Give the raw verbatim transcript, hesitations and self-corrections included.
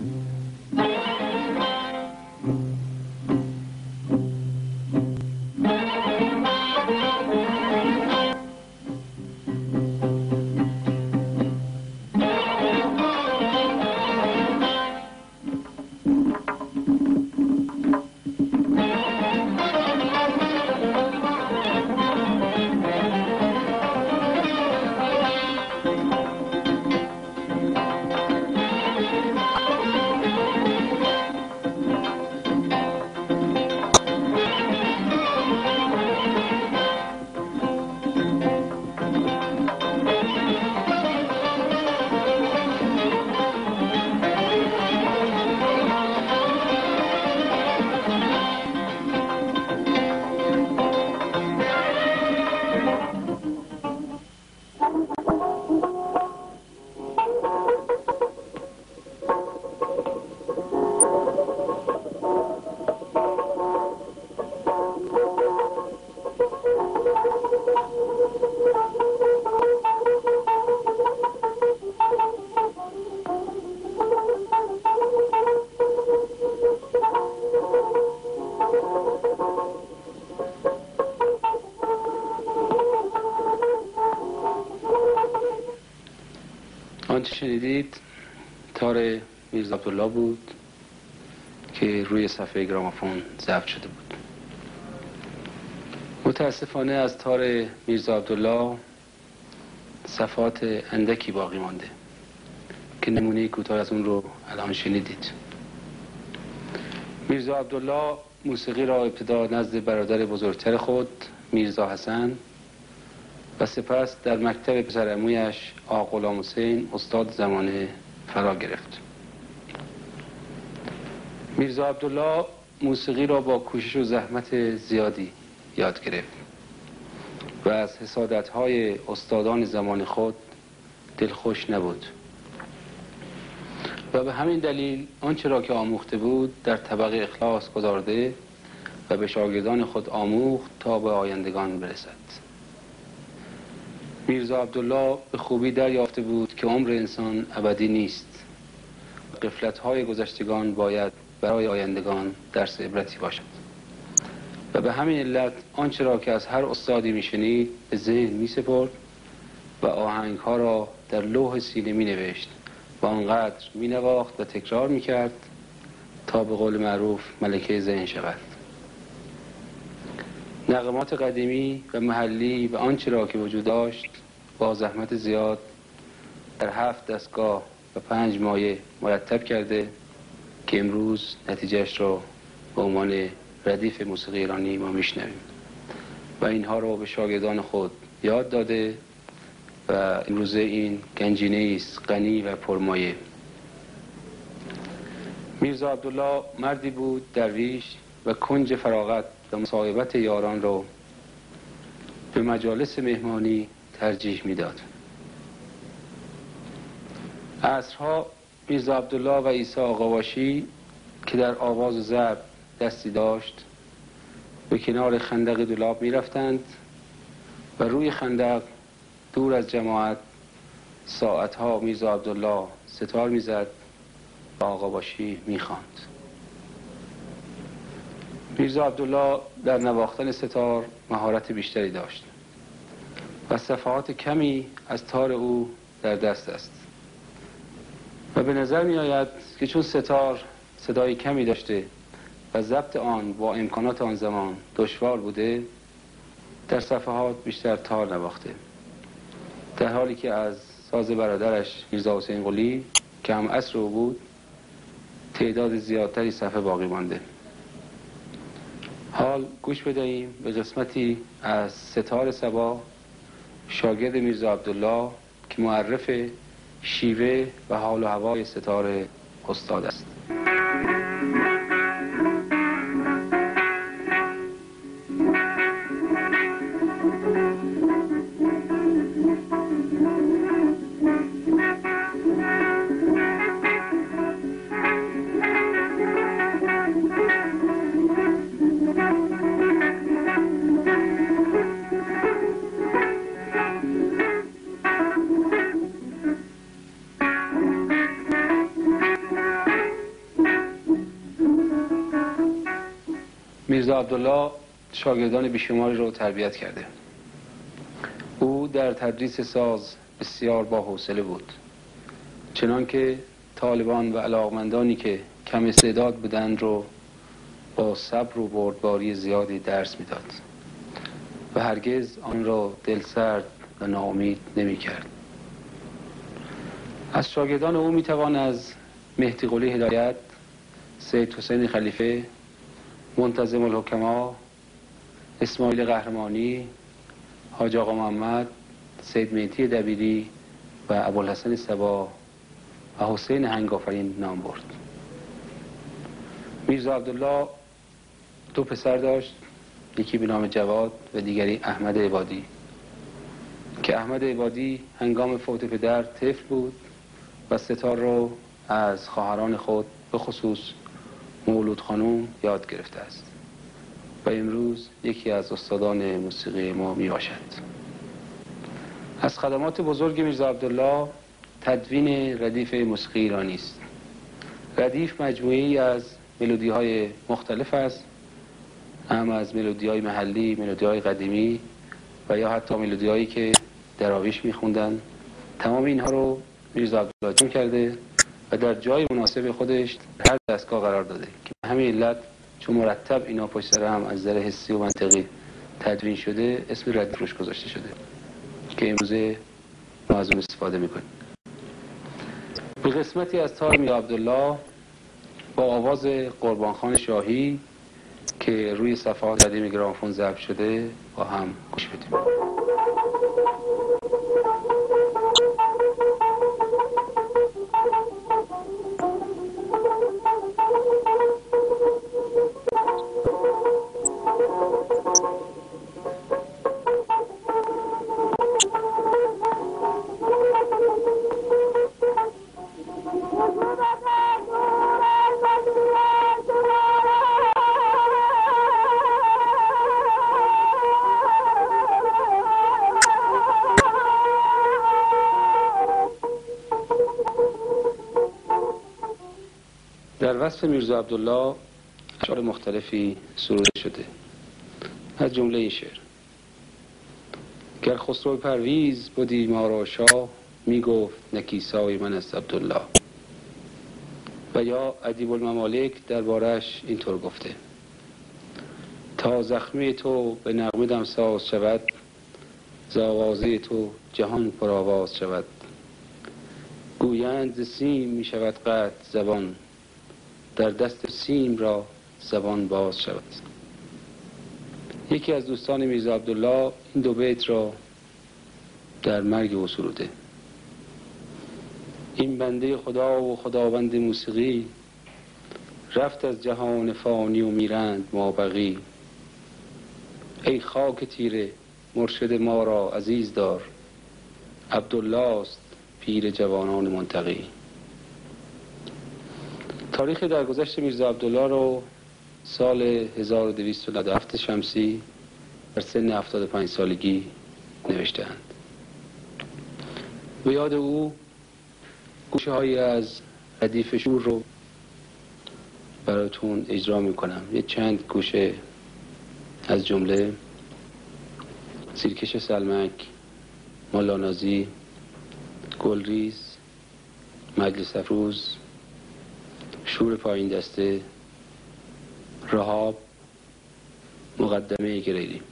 آنچه شنیدید تار میرزا عبدالله بود که روی صفحه گرامافون ضبط شده بود. متاسفانه از تار میرزا عبدالله صفحات اندکی باقی مانده که نمونه کوتاه از اون رو الان شنیدید. میرزا عبدالله موسیقی را ابتدا نزد برادر بزرگتر خود میرزا حسن و سپس در مکتب پسرعمویش آقا غلام حسین استاد زمانه فرا گرفت. میرزا عبدالله موسیقی را با کوشش و زحمت زیادی یاد گرفت و از حسادت‌های استادان زمان خود دلخوش نبود و به همین دلیل آنچه را که آموخته بود در طبق اخلاص گذارده و به شاگردان خود آموخت تا به آیندگان برسد. میرزا عبدالله به خوبی دریافته بود که عمر انسان ابدی نیست. غفلت‌های گذشتگان باید برای آیندگان درس عبرتی باشد و به همین علت آنچه را که از هر استادی میشنید به ذهن میسپرد و آهنگ‌ها را در لوح سینه مینوشت و آنقدر مینواخت و تکرار میکرد تا به قول معروف ملکه ذهن شود. نغمات قدیمی و محلی و آنچه را که وجود داشت با زحمت زیاد در هفت دستگاه و پنج مایه مرتب کرده که امروز نتیجهش را به عنوان ردیف موسیقی ایرانی ما میشنویم و اینها را به شاگردان خود یاد داده و امروزه این گنجینه است غنی و پرمایه. میرزا عبدالله مردی بود درویش و کنج فراغت و مصاحبت یاران را به مجالس مهمانی ترجیح میداد. عصرها میرزا عبدالله و عیسی آقاواشی که در آواز و ضرب دستی داشت به کنار خندق دولاب می رفتند و روی خندق دور از جماعت ساعتها میرزا عبدالله ستار می زد و آقاواشی می خواند. میرزا عبدالله در نواختن ستار مهارت بیشتری داشت و صفحات کمی از تار او در دست است و به نظر می آید که چون ستار صدای کمی داشته و ضبط آن با امکانات آن زمان دشوار بوده در صفحات بیشتر تار نواخته، در حالی که از ساز برادرش میرزا حسین قلی که هم عصر او بود تعداد زیادتری صفحه باقی مانده. حال گوش بدهیم به قسمتی از ستار صبا شاگرد میرزا عبدالله که معرف شیوه و حال و هوای ستار استاد است. میرزا عبدالله شاگردان بیشماری رو تربیت کرده. او در تدریس ساز بسیار با حوصله بود، چنان که طالبان و علاقمندانی که کم استعداد بودند رو با صبر و بردباری زیادی درس میداد و هرگز آن را دلسرد و ناامید نمی کرد. از شاگردان او می توان از مهدی قلی هدایت، سید حسین خلیفه، منتظم الحکما، اسماعیل قهرمانی، حاج آقا محمد، سید مهدی دبیری و ابوالحسن صبا و حسین هنگافرین نام برد. میرزا عبدالله دو پسر داشت، یکی به نام جواد و دیگری احمد عبادی، که احمد عبادی هنگام فوت پدر طفل بود و ستار رو از خواهران خود به خصوص مولود خانوم یاد گرفته است و امروز یکی از استادان موسیقی ما می باشد. از خدمات بزرگ میرزا عبدالله تدوین ردیف موسیقی ایرانی است. ردیف مجموعی از ملودی های مختلف است، هم از ملودی های محلی، ملودی های قدیمی و یا حتی ملودی هایی که دراویش می خوندن. تمام اینها رو میرزا عبدالله جمع کرده و در جای مناسب خودش هر دستگاه قرار داده که همین علت چون مرتب اینا پشت سر هم از نظر حسی و منطقی تدوین شده اسم ردیف روش گذاشته شده که امروزه ما از اون استفاده میکنیم. به قسمتی از تار میرزا عبدالله با آواز قربانخان شاهی که روی صفحات قدیم گرامافون ضبط شده با هم گوش بدیم. در وصف میرزا عبدالله اشعار مختلفی سروده شده، از جمله این شعر: گر خسرو پرویز بودی ما را شاه، می گفت نکیسای من است عبدالله. و یا ادیب الممالک دربارش اینطور گفته: تا زخمی تو به نغمه دمساز شود، ز آوازه تو جهان پر آواز شود. گویند ز سیم می شود قطع زبان، در دست سیم را زبان باز شود. یکی از دوستان میرزا عبدالله این دو بیت را در مرگ او سروده: این بنده خدا و خداوند موسیقی، رفت از جهان فانی و میرند ما بقی. ای خاک تیره مرشد ما را عزیز دار، عبدالله است پیر جوانان منتقی. تاریخ درگذشت میرزا عبدالله رو سال هزار و دویست و نود و هفت شمسی در سن هفتاد و پنج سالگی نوشته‌اند. به یاد او گوشه هایی از ردیف شور رو براتون اجرا میکنم. یه چند گوشه از جمله زیرکش سلمک، مالانازی، گلریز، مجلس افروز، شور پایین دسته، رهاب، مقدمه گریلی.